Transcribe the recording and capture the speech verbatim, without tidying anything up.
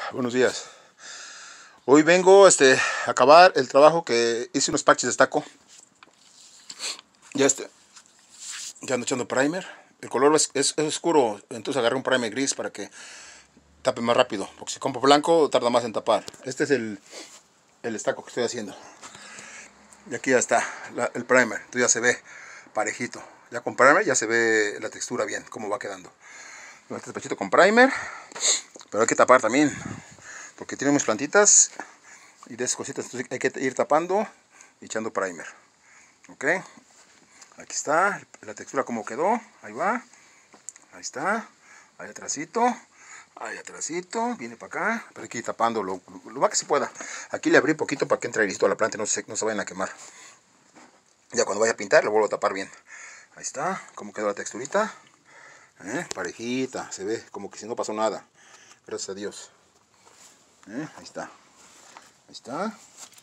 Buenos días. Hoy vengo este, a acabar el trabajo que hice, unos parches de estaco. Ya, este, ya ando echando primer. El color es, es, es oscuro, entonces agarré un primer gris para que tape más rápido. Porque si compro blanco tarda más en tapar. Este es el, el estaco que estoy haciendo. Y aquí ya está la, el primer. Entonces ya se ve parejito. Ya con primer ya se ve la textura bien, cómo va quedando. Este despachito con primer. Pero hay que tapar también, porque tiene unas plantitas y de esas cositas, entonces hay que ir tapando y echando primer. Ok, aquí está la textura como quedó. Ahí va, ahí está, ahí atrásito, ahí atrásito, viene para acá, pero hay que ir tapando lo, lo, lo más que se pueda. Aquí le abrí poquito para que entre listo a la planta y no se, no se vayan a quemar. Ya cuando vaya a pintar lo vuelvo a tapar bien. Ahí está, como quedó la texturita. ¿Eh? Parejita, se ve como que si no pasó nada. Gracias a Dios. ¿Eh? Ahí está. Ahí está.